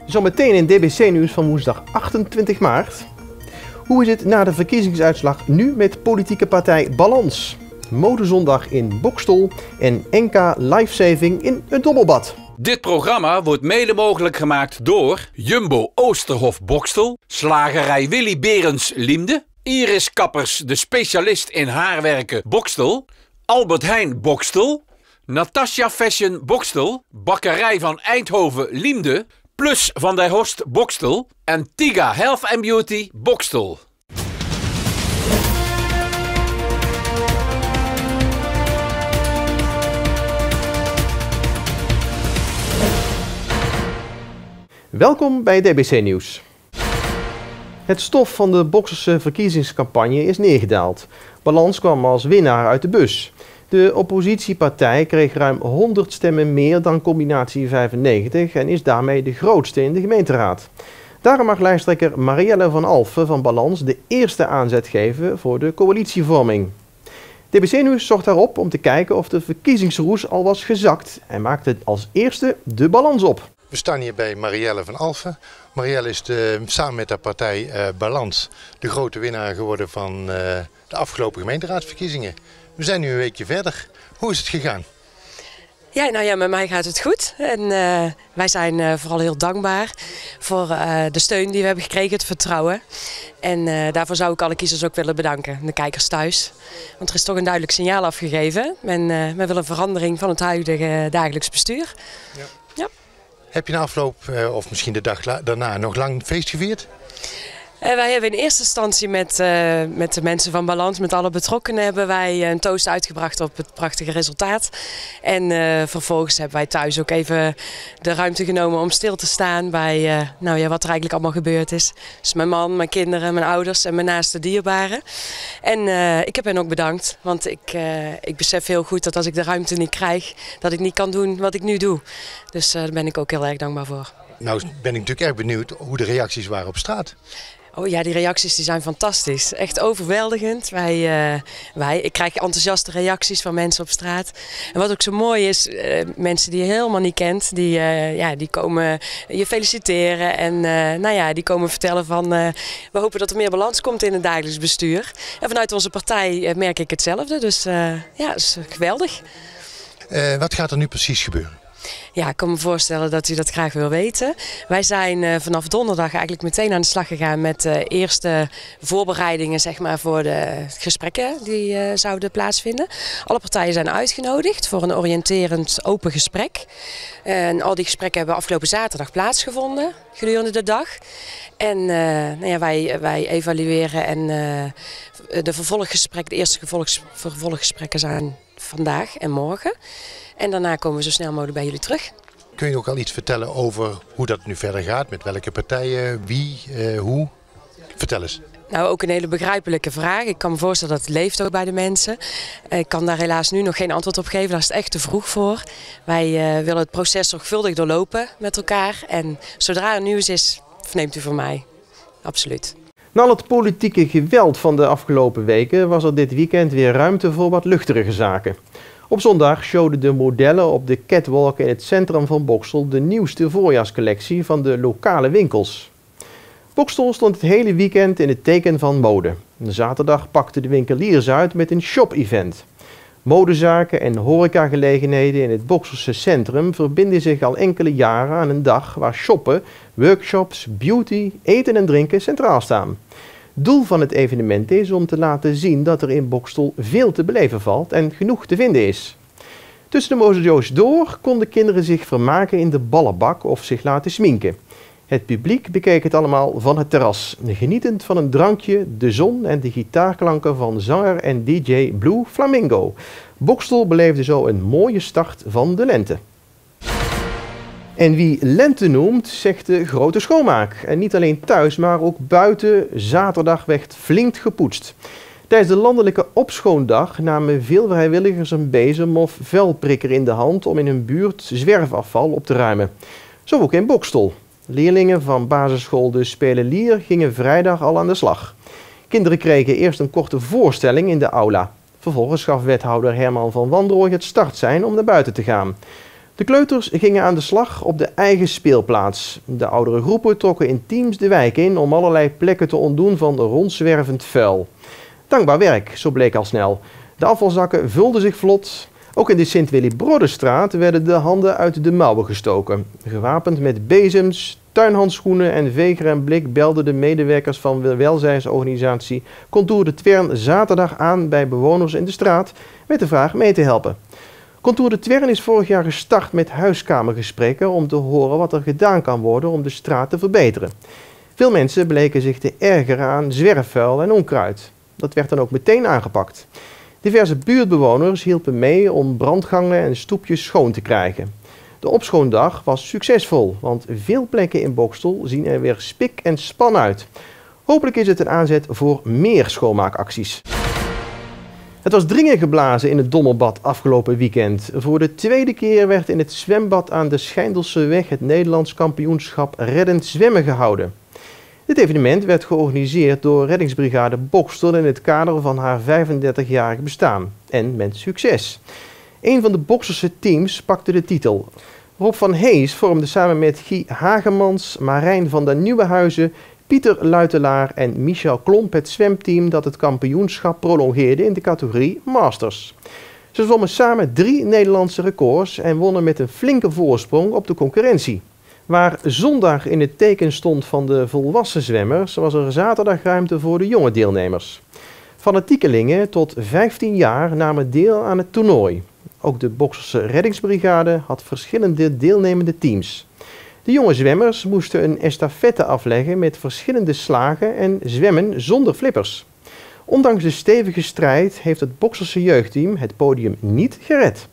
Zometeen in DBC Nieuws van woensdag 28 maart. Hoe is het na de verkiezingsuitslag nu met politieke partij Balans? Modezondag in Boxtel en NK Lifesaving in een dobbelbad. Dit programma wordt mede mogelijk gemaakt door Jumbo Oosterhof Boxtel, Slagerij Willy Berends Liemde, Iris Kappers, de specialist in haarwerken Boxtel, Albert Heijn Boxtel, Natasha Fashion Boxtel, Bakkerij van Eindhoven Liemde, Plus van der Horst Boxtel en Tiga Health and Beauty Boxtel. Welkom bij DBC Nieuws. Het stof van de Bokselse verkiezingscampagne is neergedaald. Balans kwam als winnaar uit de bus. De oppositiepartij kreeg ruim 100 stemmen meer dan combinatie 95 en is daarmee de grootste in de gemeenteraad. Daarom mag lijsttrekker Marielle van Alphen van Balans de eerste aanzet geven voor de coalitievorming. DBC Nieuws zocht daarop om te kijken of de verkiezingsroes al was gezakt en maakte als eerste de balans op. We staan hier bij Marielle van Alphen. Marielle is samen met haar partij Balans de grote winnaar geworden van de afgelopen gemeenteraadsverkiezingen. We zijn nu een weekje verder. Hoe is het gegaan? Ja, met mij gaat het goed. En wij zijn vooral heel dankbaar voor de steun die we hebben gekregen, het vertrouwen. En daarvoor zou ik alle kiezers ook willen bedanken, de kijkers thuis. Want er is toch een duidelijk signaal afgegeven. Men wil een verandering van het huidige dagelijks bestuur. Ja. Ja. Heb je na afloop, of misschien de dag daarna, nog lang feest gevierd? Wij hebben in eerste instantie met de mensen van Balans, met alle betrokkenen, hebben wij een toast uitgebracht op het prachtige resultaat. En vervolgens hebben wij thuis ook even de ruimte genomen om stil te staan bij wat er eigenlijk allemaal gebeurd is. Dus mijn man, mijn kinderen, mijn ouders en mijn naaste dierbaren. En ik heb hen ook bedankt, want ik besef heel goed dat als ik de ruimte niet krijg, dat ik niet kan doen wat ik nu doe. Dus daar ben ik ook heel erg dankbaar voor. Nou ben ik natuurlijk erg benieuwd hoe de reacties waren op straat. Oh ja, die reacties die zijn fantastisch. Echt overweldigend. Ik krijg enthousiaste reacties van mensen op straat. En wat ook zo mooi is, mensen die je helemaal niet kent, die komen je feliciteren. En die komen vertellen van, we hopen dat er meer balans komt in het dagelijks bestuur. En vanuit onze partij merk ik hetzelfde. Dus dat is geweldig. Wat gaat er nu precies gebeuren? Ja, ik kan me voorstellen dat u dat graag wil weten. Wij zijn vanaf donderdag eigenlijk meteen aan de slag gegaan met de eerste voorbereidingen voor de gesprekken die zouden plaatsvinden. Alle partijen zijn uitgenodigd voor een oriënterend open gesprek. En al die gesprekken hebben afgelopen zaterdag plaatsgevonden gedurende de dag. En wij evalueren en de eerste vervolggesprekken zijn vandaag en morgen. En daarna komen we zo snel mogelijk bij jullie terug. Kun je ook al iets vertellen over hoe dat nu verder gaat? Met welke partijen, wie, hoe? Vertel eens. Nou, ook een hele begrijpelijke vraag. Ik kan me voorstellen dat het leeft ook bij de mensen. Ik kan daar helaas nu nog geen antwoord op geven. Daar is het echt te vroeg voor. Wij willen het proces zorgvuldig doorlopen met elkaar. En zodra er nieuws is, verneemt u van mij. Absoluut. Na al het politieke geweld van de afgelopen weken was er dit weekend weer ruimte voor wat luchtigere zaken. Op zondag showden de modellen op de catwalk in het centrum van Boxtel de nieuwste voorjaarscollectie van de lokale winkels. Boxtel stond het hele weekend in het teken van mode. Zaterdag pakten de winkeliers uit met een shop-event. Modezaken en horecagelegenheden in het Boxelse centrum verbinden zich al enkele jaren aan een dag waar shoppen, workshops, beauty, eten en drinken centraal staan. Doel van het evenement is om te laten zien dat er in Boxtel veel te beleven valt en genoeg te vinden is. Tussen de mojo's door konden kinderen zich vermaken in de ballenbak of zich laten sminken. Het publiek bekeek het allemaal van het terras, genietend van een drankje, de zon en de gitaarklanken van zanger en DJ Blue Flamingo. Boxtel beleefde zo een mooie start van de lente. En wie lente noemt, zegt de grote schoonmaak. En niet alleen thuis, maar ook buiten. Zaterdag werd flink gepoetst. Tijdens de landelijke opschoondag namen veel vrijwilligers een bezem of vuilprikker in de hand om in hun buurt zwerfafval op te ruimen. Zo ook in Boxtel. Leerlingen van basisschool De Spelelier gingen vrijdag al aan de slag. Kinderen kregen eerst een korte voorstelling in de aula. Vervolgens gaf wethouder Herman van Wanrooij het startsein om naar buiten te gaan. De kleuters gingen aan de slag op de eigen speelplaats. De oudere groepen trokken in teams de wijk in om allerlei plekken te ontdoen van rondzwervend vuil. Dankbaar werk, zo bleek al snel. De afvalzakken vulden zich vlot. Ook in de Sint-Willy-Broderstraat werden de handen uit de mouwen gestoken. Gewapend met bezems, tuinhandschoenen en veger en blik belden de medewerkers van de welzijnsorganisatie Contour de Twern zaterdag aan bij bewoners in de straat met de vraag mee te helpen. Contour de Twern is vorig jaar gestart met huiskamergesprekken om te horen wat er gedaan kan worden om de straat te verbeteren. Veel mensen bleken zich te ergeren aan zwerfvuil en onkruid. Dat werd dan ook meteen aangepakt. Diverse buurtbewoners hielpen mee om brandgangen en stoepjes schoon te krijgen. De opschoondag was succesvol, want veel plekken in Boxtel zien er weer spik en span uit. Hopelijk is het een aanzet voor meer schoonmaakacties. Het was dringen geblazen in het Dommelbad afgelopen weekend. Voor de tweede keer werd in het zwembad aan de Schijndelseweg het Nederlands kampioenschap Reddend Zwemmen gehouden. Dit evenement werd georganiseerd door Reddingsbrigade Boxtel in het kader van haar 35-jarig bestaan. En met succes. Een van de Bokselse teams pakte de titel. Rob van Hees vormde samen met Guy Hagemans, Marijn van den Nieuwenhuizen, Pieter Luitelaar en Michel Klomp het zwemteam dat het kampioenschap prolongeerde in de categorie Masters. Ze zwommen samen 3 Nederlandse records en wonnen met een flinke voorsprong op de concurrentie. Waar zondag in het teken stond van de volwassen zwemmers, was er zaterdag ruimte voor de jonge deelnemers. Fanatiekelingen tot 15 jaar namen deel aan het toernooi. Ook de Bokselse reddingsbrigade had verschillende deelnemende teams. De jonge zwemmers moesten een estafette afleggen met verschillende slagen en zwemmen zonder flippers. Ondanks de stevige strijd heeft het Bokselse jeugdteam het podium niet gered.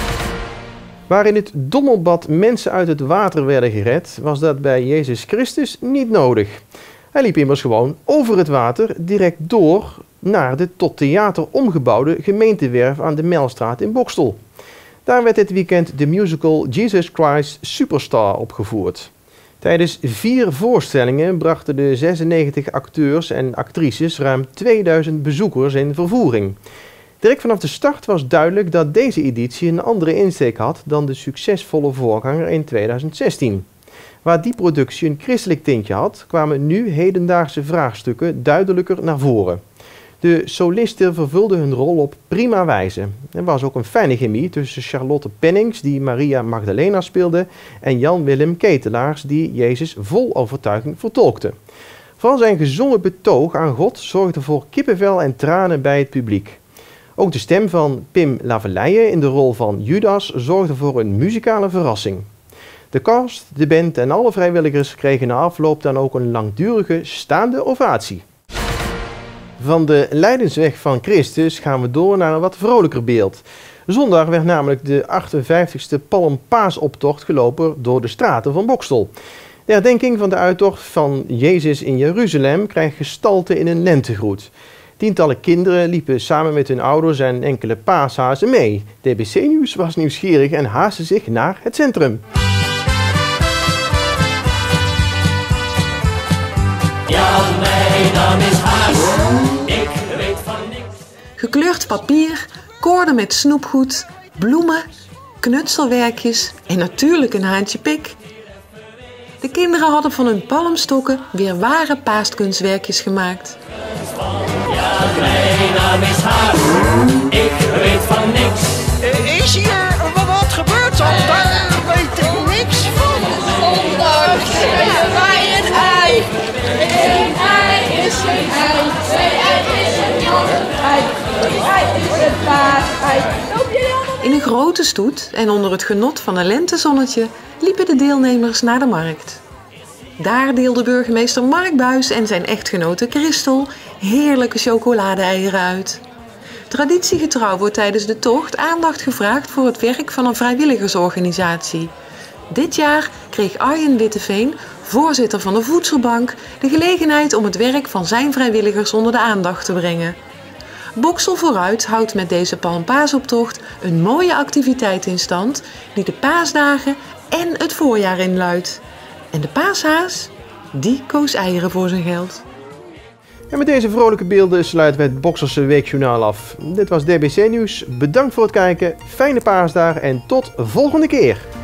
Waar in het Dommelbad mensen uit het water werden gered, was dat bij Jezus Christus niet nodig. Hij liep immers gewoon over het water direct door naar de tot theater omgebouwde gemeentewerf aan de Mijlstraat in Boxtel. Daar werd dit weekend de musical Jesus Christ Superstar opgevoerd. Tijdens 4 voorstellingen brachten de 96 acteurs en actrices ruim 2000 bezoekers in vervoering. Direct vanaf de start was duidelijk dat deze editie een andere insteek had dan de succesvolle voorganger in 2016. Waar die productie een christelijk tintje had, kwamen nu hedendaagse vraagstukken duidelijker naar voren. De solisten vervulden hun rol op prima wijze. Er was ook een fijne chemie tussen Charlotte Pennings, die Maria Magdalena speelde, en Jan-Willem Ketelaars, die Jezus vol overtuiging vertolkte. Vooral zijn gezongen betoog aan God zorgde voor kippenvel en tranen bij het publiek. Ook de stem van Pim Laveleije in de rol van Judas zorgde voor een muzikale verrassing. De cast, de band en alle vrijwilligers kregen na afloop dan ook een langdurige staande ovatie. Van de Lijdensweg van Christus gaan we door naar een wat vrolijker beeld. Zondag werd namelijk de 58e Palmpaasoptocht gelopen door de straten van Boxtel. De herdenking van de uittocht van Jezus in Jeruzalem krijgt gestalte in een lentegroet. Tientallen kinderen liepen samen met hun ouders en enkele paashazen mee. DBC Nieuws was nieuwsgierig en haastte zich naar het centrum. Ja, mijn naam is Haas. Ik weet van niks. Gekleurd papier, koorden met snoepgoed, bloemen, knutselwerkjes en natuurlijk een haantje pik. De kinderen hadden van hun palmstokken weer ware paaskunstwerkjes gemaakt. Ja, mijn naam is Haas. Ik weet van niks. Is hier wat gebeurd? Daar weet ik niks van. Zondag hebben wij een ei. Een ei is een ei. 2 ei is een ei. 3 ei is een paasei. In een grote stoet en onder het genot van een lentezonnetje liepen de deelnemers naar de markt. Daar deelde burgemeester Mark Buijs en zijn echtgenote Christel heerlijke chocolade-eieren uit. Traditiegetrouw wordt tijdens de tocht aandacht gevraagd voor het werk van een vrijwilligersorganisatie. Dit jaar kreeg Arjen Witteveen, voorzitter van de Voedselbank, de gelegenheid om het werk van zijn vrijwilligers onder de aandacht te brengen. Boxtel Vooruit houdt met deze Palmpaasoptocht een mooie activiteit in stand die de paasdagen en het voorjaar inluidt. En de paashaas, die koos eieren voor zijn geld. En met deze vrolijke beelden sluiten we het Bokselse Weekjournaal af. Dit was DBC Nieuws. Bedankt voor het kijken, fijne paasdagen en tot volgende keer.